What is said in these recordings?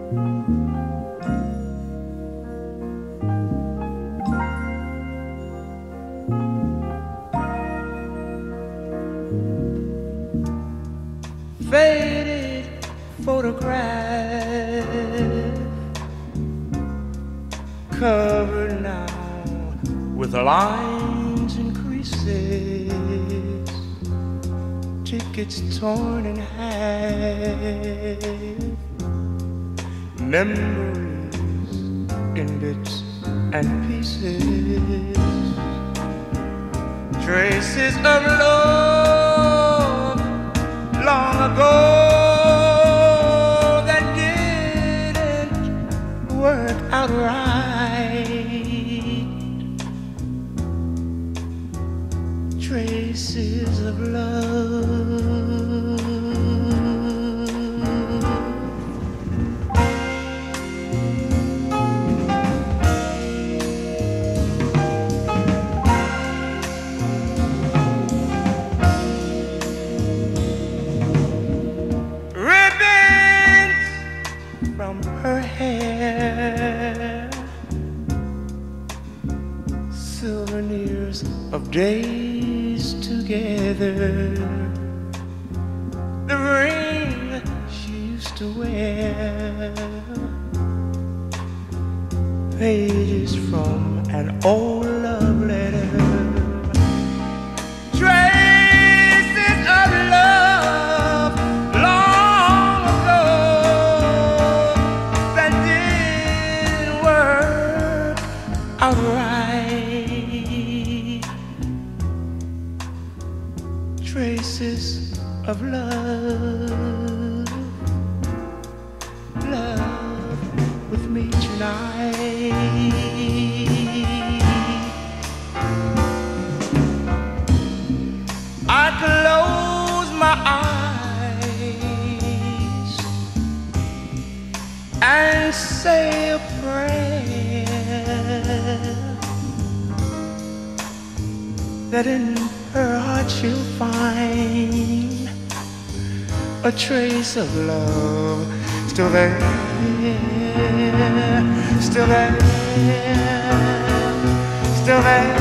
Faded photograph covered now with lines and creases, tickets torn in half, memories in bits and pieces, traces of love long ago that didn't work out right, traces of love. From her hair, souvenirs of days together, the ring she used to wear, pages from an old love letter, traces of love long ago that didn't work out right, traces of love, love with me tonight. I close my eyes and say a prayer that in her heart she'll find a trace of love still there, still there, still there,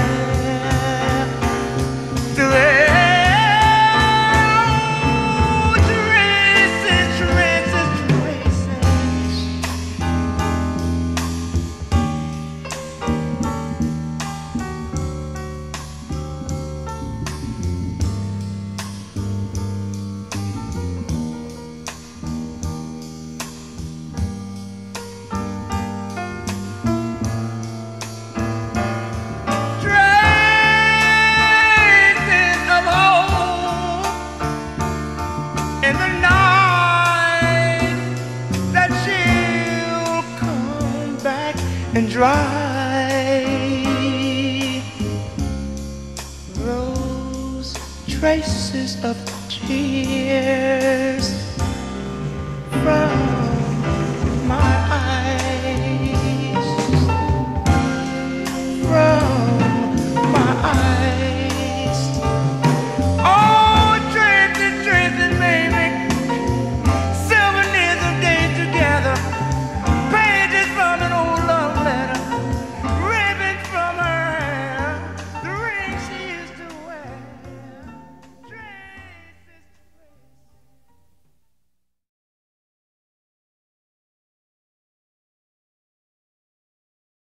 still there. And dry those traces of tears